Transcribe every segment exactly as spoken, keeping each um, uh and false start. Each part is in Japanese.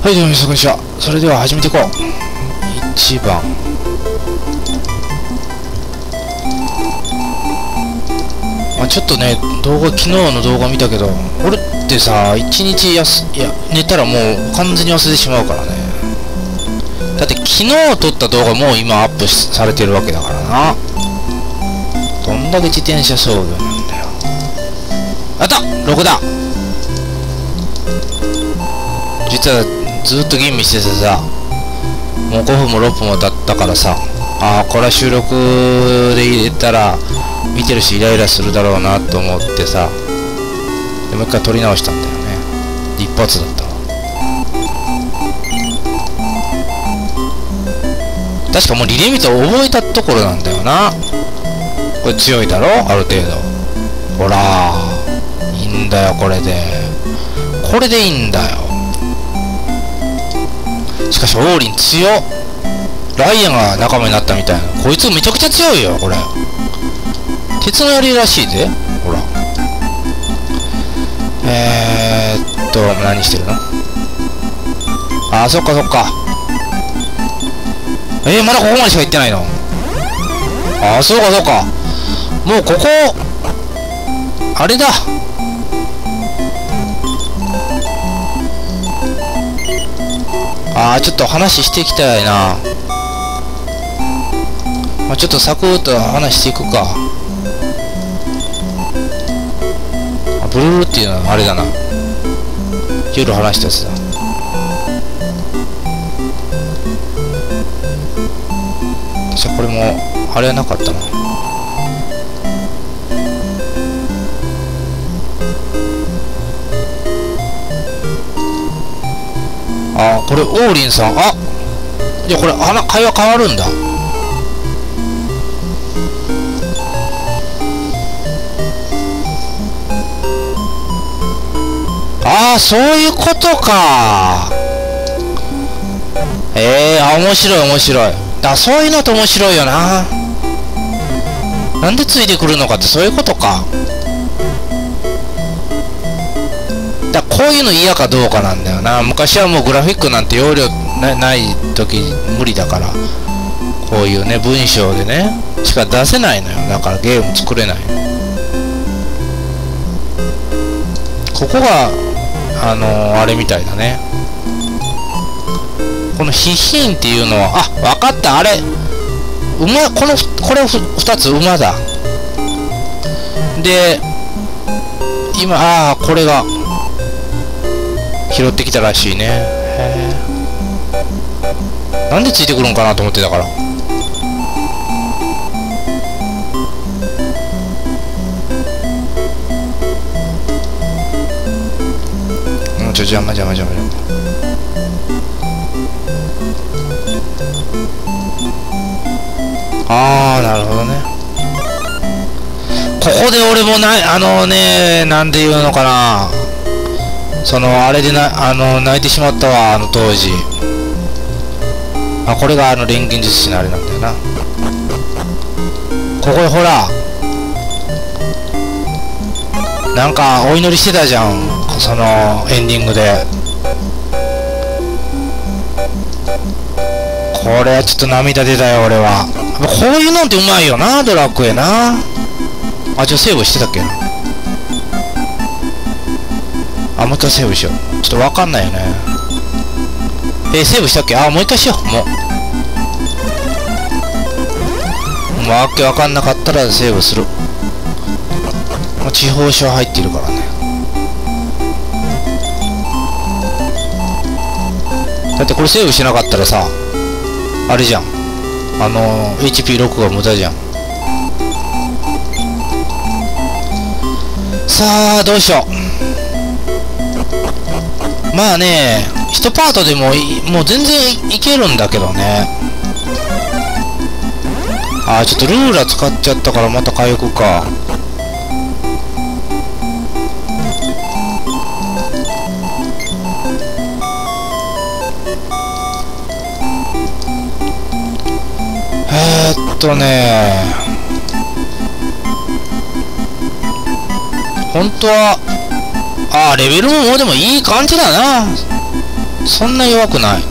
はい、どうも皆さんこんにちは。それでは始めていこう。いちばん。まあ、ちょっとね、動画、昨日の動画見たけど、俺ってさ、いちにちやす、いや、寝たらもう完全に忘れてしまうからね。だって昨日撮った動画もう今アップされてるわけだからな。どんだけ自転車操業なんだよ。あった !ろく だ。実はずっと吟味しててさ、もうごふんもろっぷんも経ったからさ、ああこれは収録で入れたら見てるしイライラするだろうなと思ってさ、でもう一回撮り直したんだよね。一発だったわ。確かもうリレーミット覚えたところなんだよな。これ強いだろある程度。ほらいいんだよこれで。これでいいんだよ。しかしオーリン強っ。ライアンが仲間になったみたいな。こいつめちゃくちゃ強いよこれ。鉄の槍らしいぜ。ほらえーっと何してるの。あーそっかそっか。えー、まだここまでしか行ってないの。あーそうかそうか。もうここあれだ。あーちょっと話していきたいな。まあ、ちょっとサクッと話していくか。あブルールっていうのはあれだな。夜話したやつだ。じゃあこれもあれはなかったな。あーこれオーリンさん。あじゃあこれ会話変わるんだ。ああそういうことか。ええー、あ面白い面白い。だそういうのって面白いよな。なんでついてくるのかってそういうことか。だこういうの嫌かどうかなんだよな。昔はもうグラフィックなんて容量 な, ない時無理だから、こういうね文章でねしか出せないのよ。だからゲーム作れない。ここがあのー、あれみたいだね。このヒヒンっていうのはあ分かった。あれ馬このこれふふたつ馬だ。で今ああこれが拾ってきたらしいね。へえ。なんでついてくるんかなと思ってたから。うんちょ邪魔邪魔邪魔邪魔。ああなるほどね。ここで俺もないあのねなんていうのかな。そのあれでなあの泣いてしまったわあの当時。あこれがあの錬金術師のあれなんだよな。ここでほらなんかお祈りしてたじゃんそのエンディングで。これはちょっと涙出たよ俺は。こういうのってうまいよなドラクエな。あちょっとセーブしてたっけな。あもう一回セーブしよう。ちょっとわかんないよね。えー、セーブしたっけ。あもう一回しよう。もうもうわけわかんなかったらセーブする。もう地方書入ってるからね。だってこれセーブしなかったらさあれじゃんあの エイチピーろく が無駄じゃん。さあどうしよう。まあねいちパートでももう全然いけるんだけどね。あーちょっとルーラー使っちゃったからまた回復か。えーっとね本当はああレベルももうでもいい感じだな。 そんな弱くない。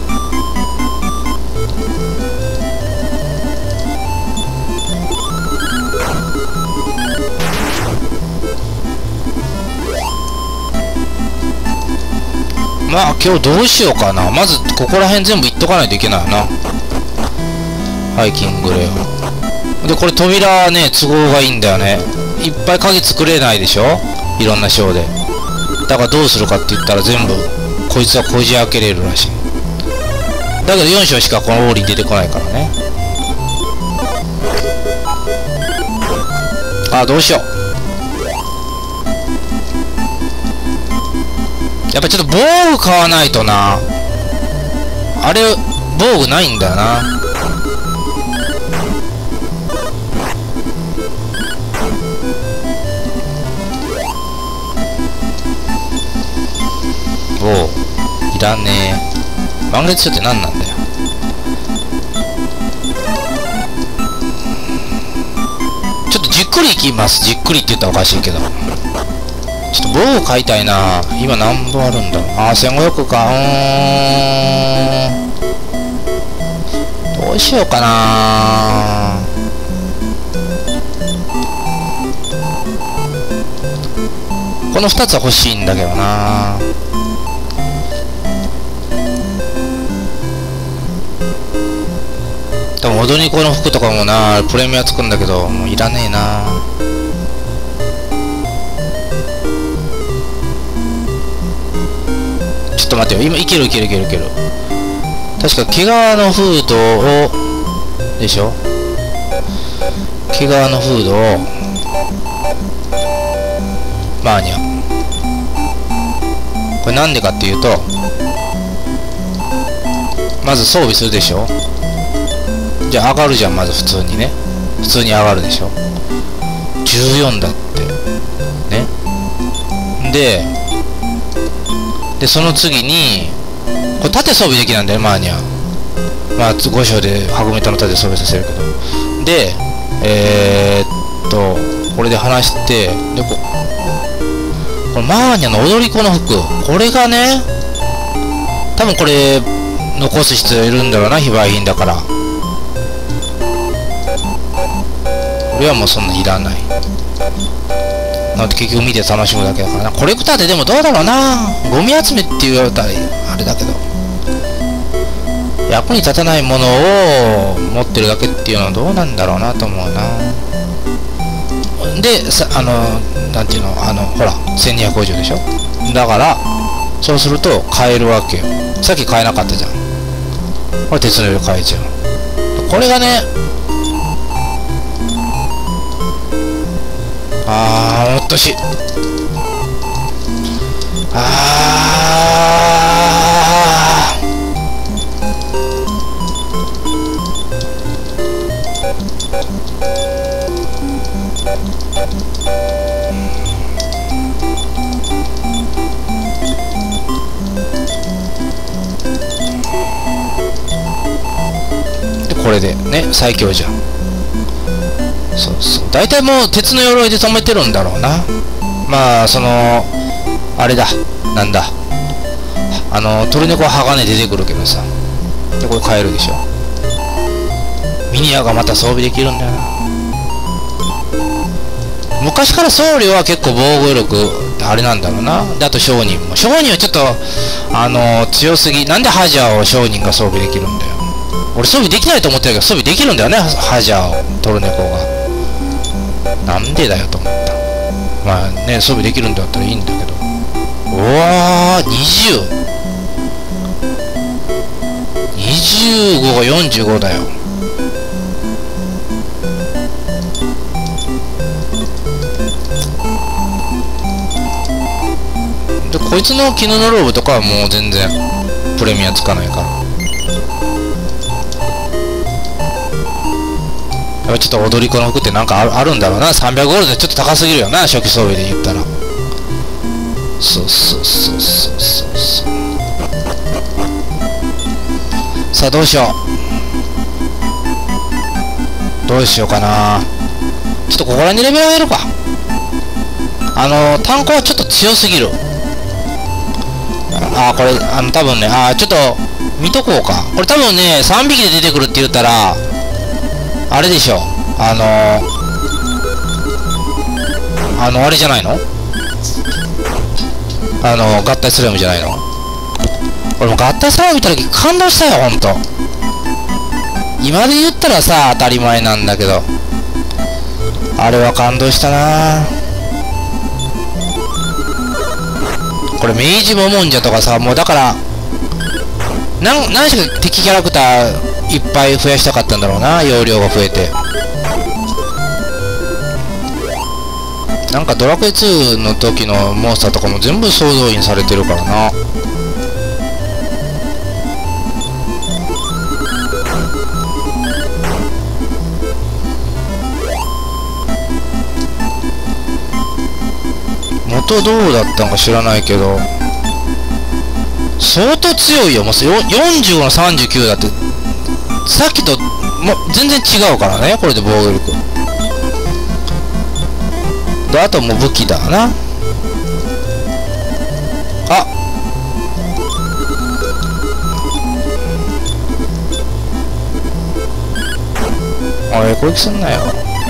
まあ今日どうしようかな。まずここら辺全部いっとかないといけないな。ハイキングレオで、これ扉ね都合がいいんだよね。いっぱい鍵作れないでしょ、いろんな章で。だからどうするかって言ったら全部こいつはこじ開けれるらしい。だけどよん章しかこのオーリー出てこないからね。あ、どうしよう。やっぱちょっと防具買わないとな。あれ防具ないんだよな。防具いらねえ。満月書って何なんだよ。ちょっとじっくりいきます。じっくりって言ったらおかしいけど、ちょっと防具買いたいな。今何本あるんだろう。あー、せんごひゃくか。うーん、どうしようかな。このふたつは欲しいんだけどな。多分踊り子の服とかもな、プレミアつくんだけど、もういらねえな。ちょっと待ってよ、今いけるいけるいけるいける。確か毛皮のフードをでしょ、毛皮のフードをマーニャ。これなんでかっていうと、まず装備するでしょ。じゃあ上がるじゃん、まず普通にね。普通に上がるでしょ。じゅうよんだってね。ででその次にこれ盾装備できなんだよ、マーニャ。まあご章でハグメタの盾装備させるけど。でえー、っとこれで離して、でここれマーニャの踊り子の服、これがね多分これ残す必要いるんだろうな、非売品だから。これはもうそんないらない。なので結局見て楽しむだけだからな。コレクターってでもどうだろうな。ゴミ集めって言われたらあれだけど、役に立たないものを持ってるだけっていうのはどうなんだろうなと思うな。でさ、あのなんていうの、あのほらせんにひゃくごじゅうでしょ。だからそうすると買えるわけよ。さっき買えなかったじゃん。これ鉄の色買えちゃう。これがね、あー、もっとしあーでこれでね最強じゃん。そうそう、大体もう鉄の鎧で止めてるんだろうな。まあそのあれだ、なんだ、あのトルネコは鋼出てくるけどさ。でこれ買えるでしょ。ミニアがまた装備できるんだよな。昔から僧侶は結構防御力あれなんだろうな。であと商人も、商人はちょっとあの強すぎ。なんでハジャーを商人が装備できるんだよ。俺装備できないと思ってたけど装備できるんだよね、ハジャーをトルネコが。なんでだよと思った。まあね、装備できるんだったらいいんだけど。うわー、にじゅう。にじゅうごがよんじゅうごだよ。で、こいつの絹のローブとかはもう全然プレミアつかないから。やっぱちょっと踊り子の服ってなんかあ る, あるんだろうな。さんびゃくゴールドでちょっと高すぎるよな、初期装備で言ったら。そうそうそうそうそうそう。さあどうしようどうしようかな。ちょっとここら辺にレベル上げるか。あの炭鉱はちょっと強すぎる。 あ、これ、あの、多分ね、あ、ちょっと、見とこうか。これ多分ね、さんびきで出てくるって言ったら、あれでしょ。あのー、あの、あれじゃないの？あの、合体スライムじゃないの？俺も合体スライム見た時感動したよ、ほんと。今で言ったらさ、当たり前なんだけど。あれは感動したな。これ、明治モモンジャとかさ、もうだから、なん、何しか敵キャラクターいっぱい増やしたかったんだろうな、容量が増えて。なんかドラクエツーの時のモンスターとかも全部総動員されてるからな。元どうだったのか知らないけど、相当強いよ。もうよんじゅうごのさんじゅうきゅうだって、さっきとも全然違うからね、これで防御力。で、あともう武器だな。あ、おい、攻撃すんなよ。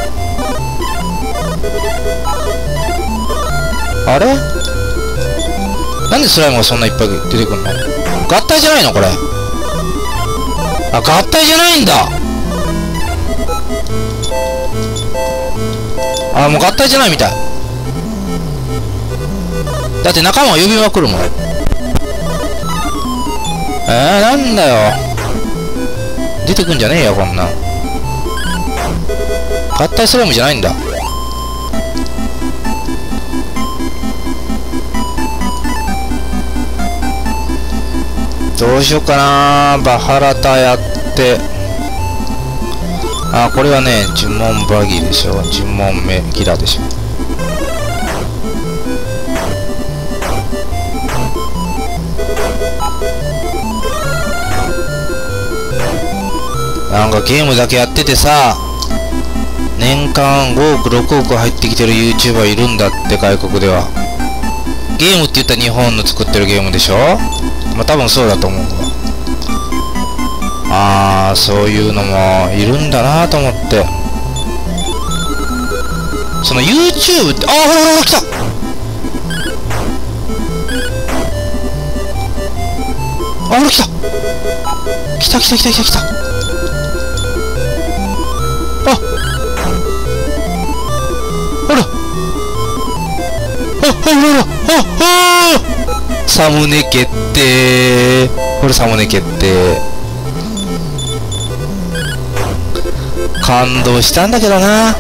あれ？なんでスライムがそんないっぱい出てくるの？合体じゃないのこれ。あ、合体じゃないんだ。あ、もう合体じゃないみたい。だって仲間を呼びまくるもん。えー、なんだよ。出てくんじゃねえよ、こんなん。合体スライムじゃないんだ。どうしようかな。バハラタやって。あ、これはね、呪文バギーでしょ。呪文メギラでしょ。なんかゲームだけやっててさ、年間ごおくろくおく入ってきてる YouTuber いるんだって、外国では。ゲームって言ったら日本の作ってるゲームでしょ。まあ多分そうだと思うわ。ああ、そういうのもいるんだなと思って。その YouTube って、ああ、ほらほら来た。あ、ほら来た。来た来た来た来た来た。あ、ほら。あ、ほらほら。あ、ああ。サムネ決定。これサムネ決定。感動したんだけどな。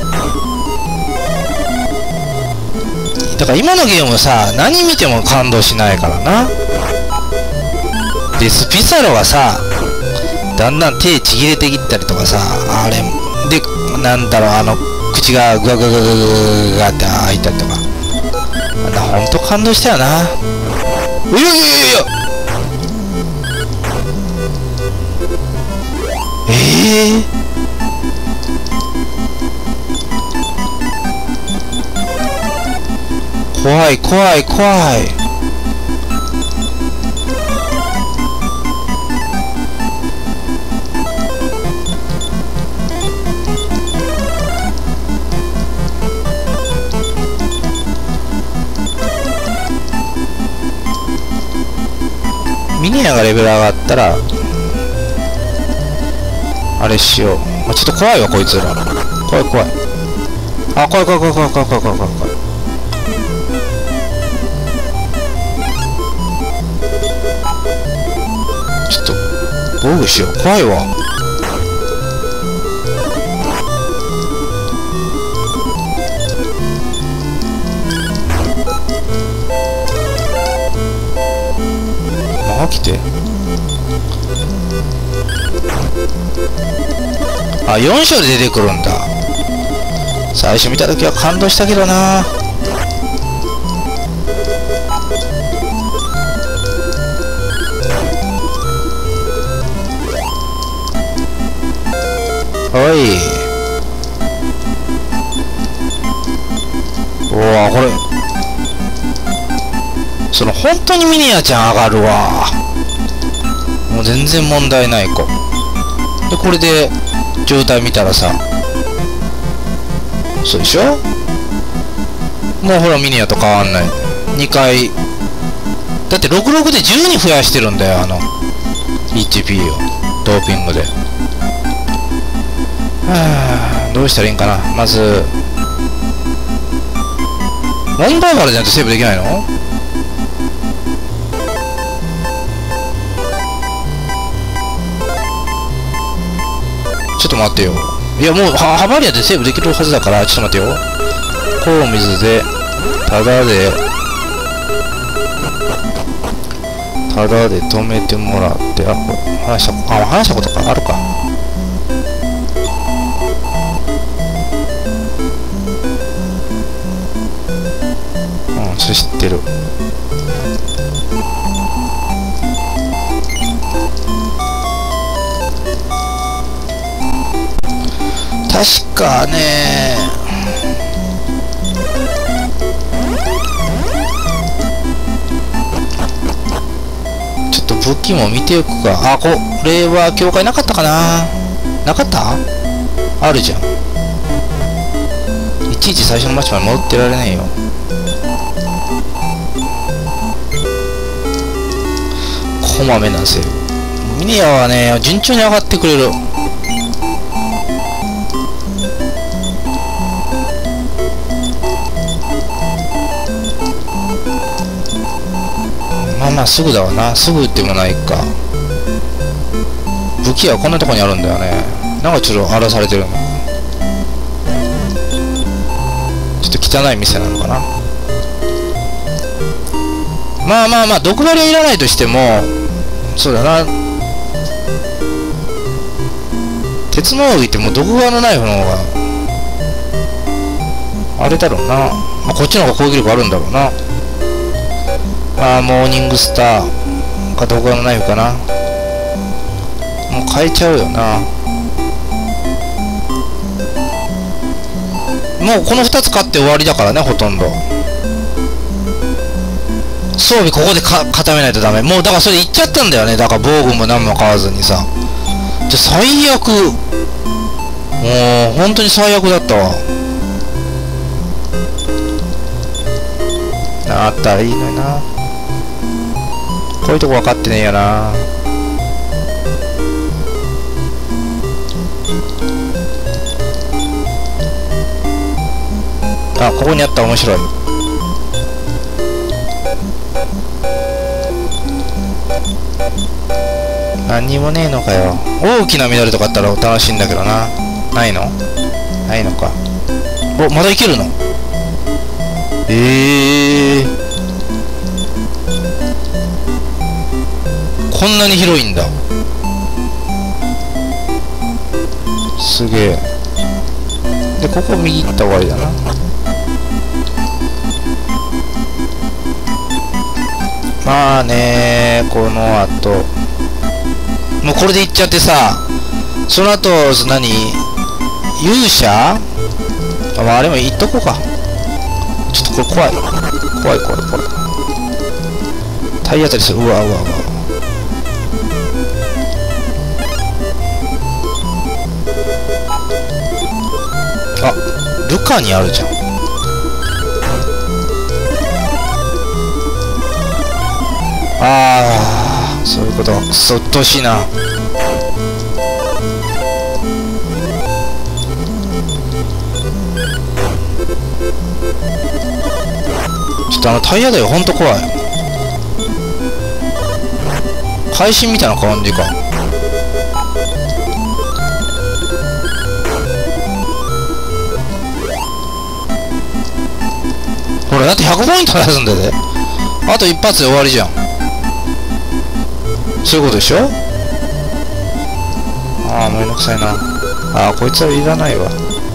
だから今のゲームさ、何見ても感動しないからな。で、スピサロがさ、だんだん手ちぎれてきったりとかさ、あれ、で、なんだろう、あの、口がグワグワグワグワグワって開いたりとか。あんな、ほんと感動したよな。いやいやいやいやええー怖い怖い怖い。ミニアがレベル上がったらあれしよう。あ、ちょっと怖いわこいつら。怖い怖い。あ、怖い怖い怖い怖い怖い怖い怖い怖い。ちょっと防具しよう。怖いわ。まあ来て。あ、よん章で出てくるんだ。最初見た時は感動したけどな。おい。おお、これその本当にミニアちゃん上がるわ。もう全然問題ない子で、これで状態見たらさ、そうでしょ。もうほらミニアと変わんない。にかいだってろくじゅうろくでじゅうに増やしてるんだよ、あの エイチピー をドーピングで。はあ、どうしたらいいんかな。まず問題があるじゃないとセーブできないの。ちょっと待ってよ。いやもうはハバリアでセーブできるはずだから、ちょっと待ってよ。こう水でただでただで止めてもらって、あ、これ話したあ話したことかあるか。うん、それ知ってる。確かね、ちょっと武器も見ておくか。あ、これは境界なかったかな。なかった？あるじゃん。いちいち最初の街まで戻ってられないよ。こまめなセーブ。ミニアはね、順調に上がってくれる。まあまあすぐだわな。すぐってもないか。武器はこんなとこにあるんだよね。なんかちょっと荒らされてるの。ちょっと汚い店なのかな。まあまあまあ毒針はいらないとしても、そうだな、鉄の扇ってもう毒針のナイフの方があれだろうな。まあ、こっちの方が攻撃力あるんだろうな。あー、モーニングスターか毒針のナイフかな。もう変えちゃうよな。もうこのふたつ買って終わりだからね、ほとんど。装備ここでか固めないとダメ。もうだからそれいっちゃったんだよね。だから防具も何も買わずにさ。じゃ最悪。もう本当に最悪だったわ。あったらいいのにな。こういうとこ分かってねえよな。あ、ここにあったら面白い。何にもねえのかよ。大きな緑とかあったら楽しいんだけどな。ないの？ないのか。お、まだいけるの？ええー、こんなに広いんだ。すげえ。で、ここ右行った方がいいだな。まあねー、この後もうこれで行っちゃってさ、その後何、勇者、あ、まあ、あれも行っとこうか。ちょっとこれ怖い怖い怖い怖い。体当たりする。うわうわうわ。あ、ルカにあるじゃん。ああ、そういうこと。くそっとうしいな。ちょっとあのタイヤだよ、ほんと怖い。会心みたいな感じか。ほらだってひゃくポイント出すんだぜ。あと一発で終わりじゃん。そういうことでしょ。ああ、めんどくさいな。ああ、こいつはいらないわ。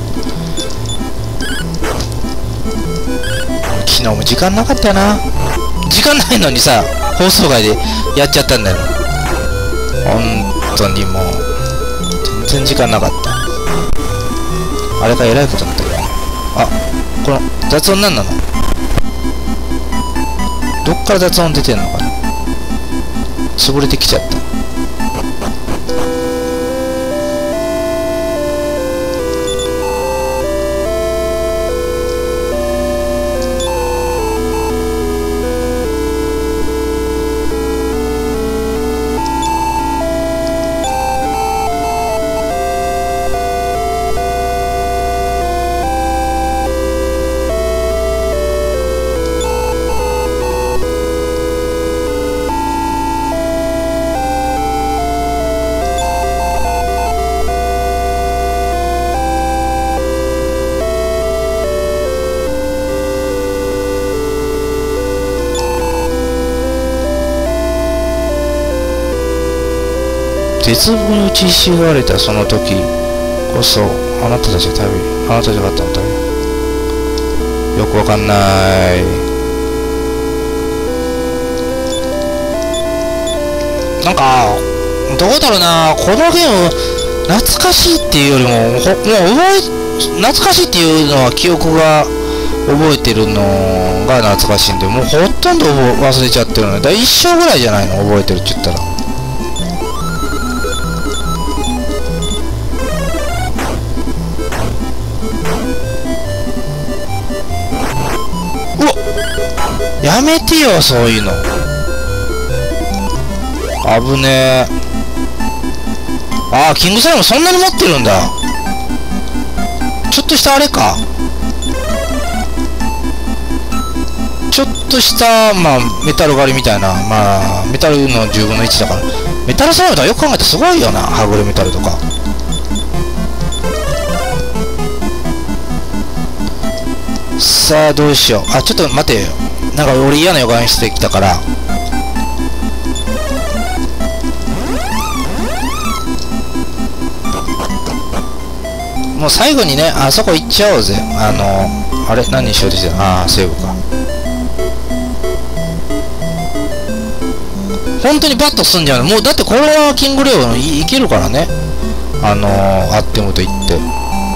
昨日も時間なかったよな。時間ないのにさ、放送外でやっちゃったんだよ。本当にもう全然時間なかった。あれがえらいことになったけど。あ、この雑音なんなの。 どっから雑音出てんのかな。潰れてきちゃった。絶望に打ちひしがれたその時こそあなたたちは旅あなたじゃなかったの旅よくわかんない。なんかどうだろうな、このゲーム懐かしいっていうよりもほもう覚え懐かしいっていうのは記憶が覚えてるのが懐かしいんで、もうほとんど忘れちゃってるので、だ一生ぐらいじゃないの覚えてるって言ったら。やめてよそういうの。危ねえ。ああキングスライムそんなに持ってるんだ。ちょっとしたあれか、ちょっとしたまあメタル狩りみたいな、まあメタルのじゅうぶんのいちだから。メタルスライムとかよく考えたらすごいよな、ハグルメタルとか。さあどうしよう。あちょっと待てよ、なんか俺嫌な予感してきたから。もう最後にね、あそこ行っちゃおうぜ。あのあれ何にしようとしてた。ああセーブか。本当にバッと進んじゃうの。もうだってこれはキングレオン い, いけるからね。あのー、アッテムと言って。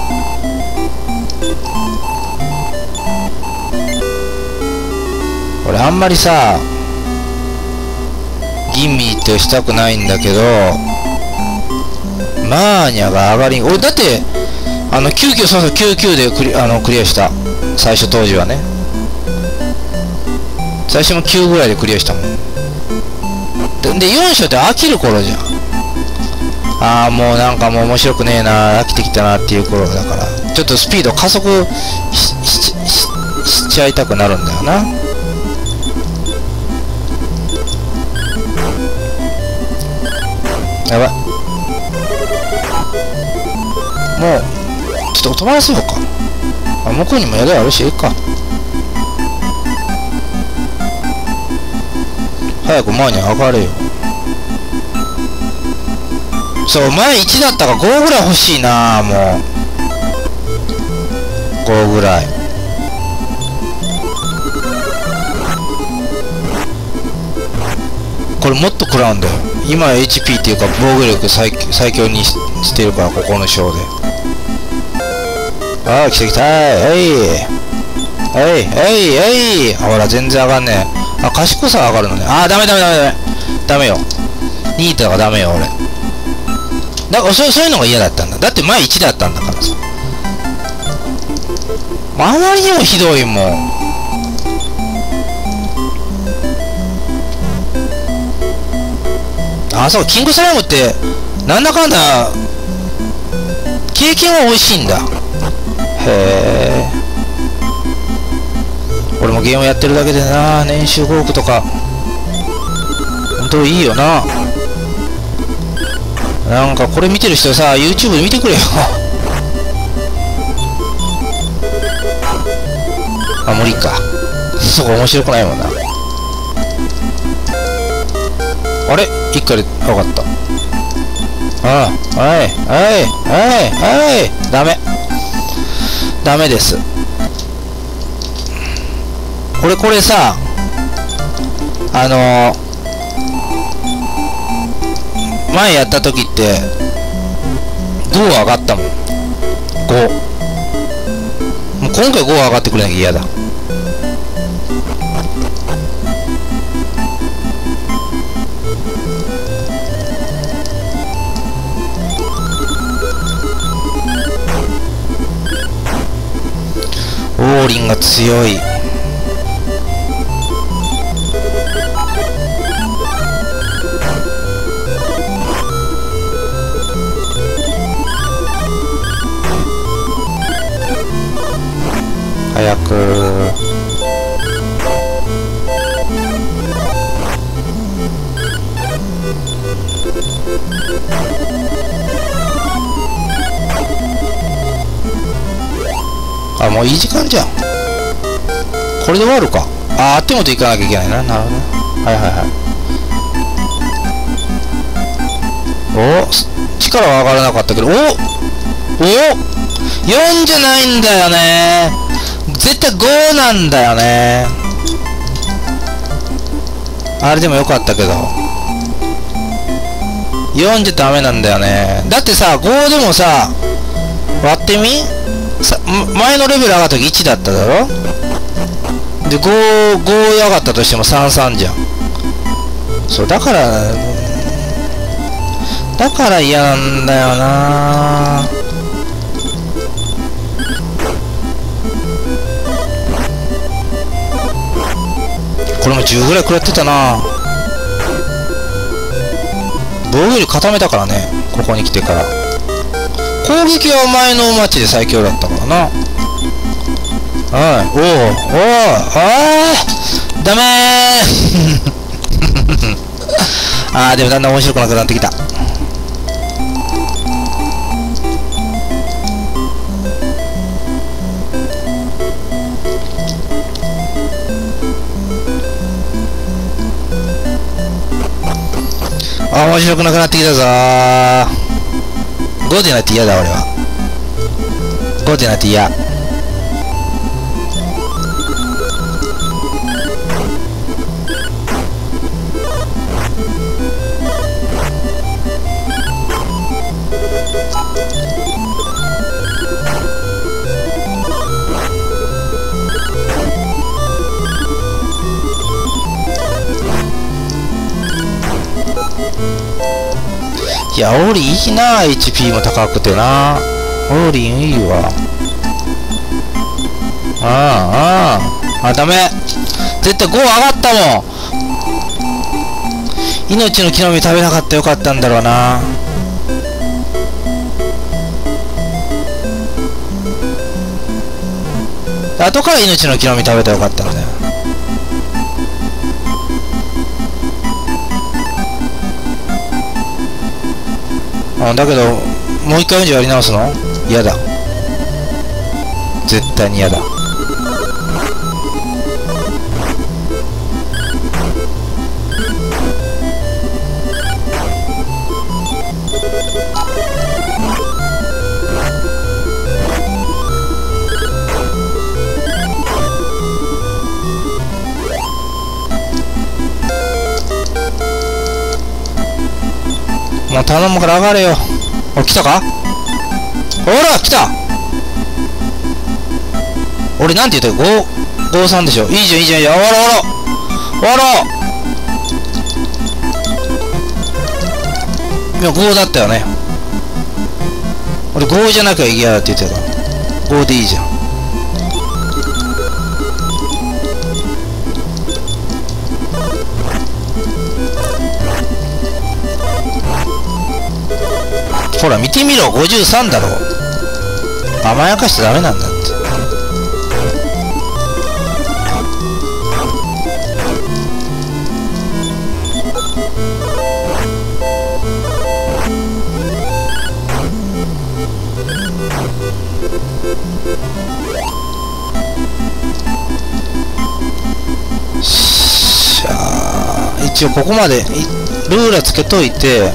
俺あんまりさ吟味ってしたくないんだけど、マーニャが上がりん。俺だってあのきゅうきゅう、そうそうきゅうきゅうでクリあのクリアした。最初当時はね、最初もきゅうぐらいでクリアしたもん。で, でよん章って飽きる頃じゃん。ああもうなんかもう面白くねえな、飽きてきたなっていう頃だから、ちょっとスピード加速 し, し, し, しちゃいたくなるんだよな。やばい、もうちょっと止まらせようか。あ向こうにも宿あるしいいか。早く前に上がれよ。そう前いちだったからごぐらい欲しいな。もうごぐらい。これもっと食らうんだよ。今 エイチピー っていうか防御力 最, 最強に し, してるから、ここの章で。ああ来た来たー。えいえいえいえい。ほら全然上がんねえ。あ賢さ上がるのね。ああダメダメダメダメダメよ。にいとかダメよ俺。だからそう、そういうのが嫌だったんだ。だって前いちだったんだからさ。あまりにもひどいもん。あそうキングスライムってなんだかんだ経験は美味しいんだ。へえ。俺もゲームやってるだけでな、年収ごおくとか本当いいよな。なんかこれ見てる人さ YouTube で見てくれよあ無理かそこ面白くないもんな。あれ一回で分かった。ああはいはいはいはいダメダメです。これこれさあのー、前やった時ってご上がったもん。ごもう今回ご上がってくれなきゃ嫌だ。 王林が強い。早く。あ、もういい時間じゃん。これで終わるか。あ、あってもと行かなきゃいけないな。なるほどね。はいはいはい。お、力は上がらなかったけど、おおお !よん じゃないんだよね。絶対ごなんだよね。あれでもよかったけど。よんじゃダメなんだよね。だってさ、ごでもさ、割ってみさ、前のレベル上がった時いちだっただろ。で、ご、ご上がったとしてもさんさんじゃん。そう、だから、だから嫌なんだよな。これもじゅうぐらい食らってたな。防御力固めたからね、ここに来てから。攻撃は前のマッチで最強だったからな。はい、おお、おお、あー、ダメーあー、でもだんだん面白くなくなってきた。あ、面白くなくなってきたぞー。ごでないと嫌だ、俺は。ごでないと嫌。いや、オーリンいいな、エイチピー も高くてな。オーリンいいわ。ああ、ああ、あ、ダメ。絶対ご上がったもん。命の木の実食べなかったらよかったんだろうな。後から命の木の実食べたらよかったんだよ。あ、だけどもう一回よんじゅうやり直すの嫌だ。絶対に嫌だ。もう頼むから上がれよ。お、来たか。ほら来た。俺なんて言ったよ。ご、ごさんでしょ。いいじゃんいいじゃん。いや、おらおらおら。いや、ごだったよね。俺ごじゃなきゃ嫌だって言ってた。ごでいいじゃん。ほら見てみろ、ごじゅうさんだろ。甘やかしちゃダメなんだって。しゃあ、一応ここまでルーラつけといて。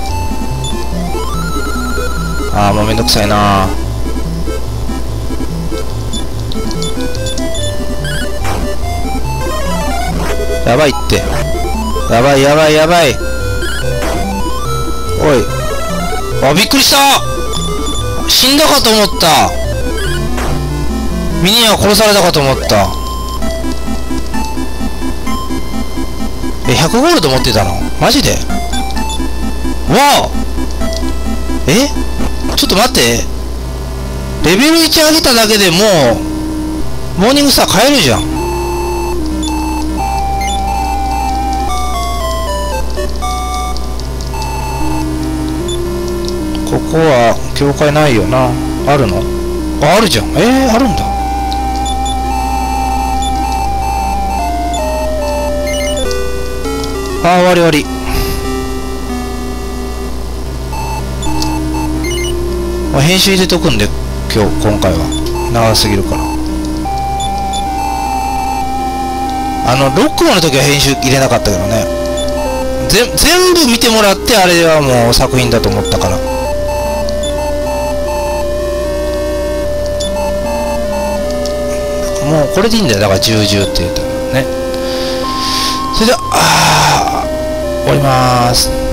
あー、もうめんどくさいな。やばいって。やばいやばいやばい。おい。あ、びっくりした。死んだかと思った。ミニア殺されたかと思った。え、ひゃくゴールド持ってたのマジで。わあ、え、ちょっと待って。レベルいち上げただけでもうモーニングスター買えるじゃん。ここは教会ないよな。あるの？あ、あるじゃん。えー、あるんだ。あー、終わり終わり。まあ、編集入れとくんで、今日、今回は。長すぎるから。あの、ロックマンの時は編集入れなかったけどね。ぜ、全部見てもらって、あれはもう作品だと思ったから。もうこれでいいんだよ。だからじゅう、じゅうって言ったらね。それでは、あー、終わりまーす。